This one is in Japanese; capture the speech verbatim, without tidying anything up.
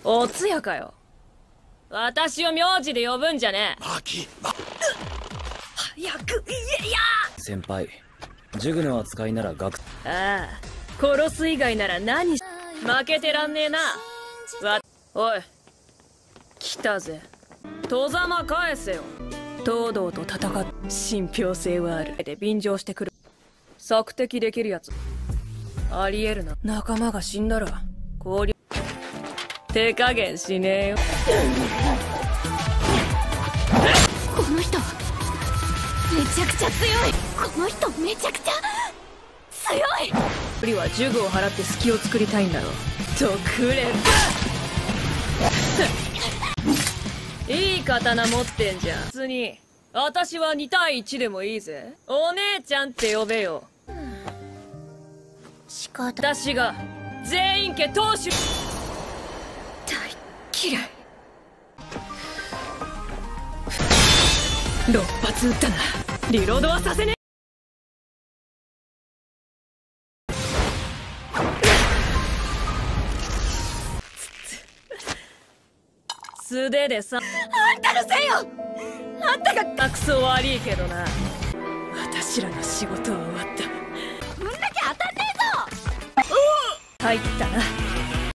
おつやかよ。私を名字で呼ぶんじゃねえ。 マキ、ま、 早く言えや。 先輩、ジュグの扱いなら学。 ああ、殺す以外なら何し。負けてらんねえな。わ、おい、来たぜ。戸ざま返せよ。東堂と戦っ、信憑性はある。で便乗してくる。索敵できるやつ。ありえるな。仲間が死んだら交流。手加減しねえよ。 この人めちゃくちゃ強い。この人めちゃくちゃ強い。 プリは呪具を払って隙を作りたいんだろう。とくれいい刀持ってんじゃん。普通に私はに対いちでもいいぜ。お姉ちゃんって呼べよ。 仕方。 私が全員家当主。大嫌い。ろっ発撃ったな。リロードはさせねえ。素手でさ。 あんたのせいよ。あんたが。 クソ悪いけどな。私らの仕事は終わった。 ぶんなきゃ当たんねえぞ。 入ったな。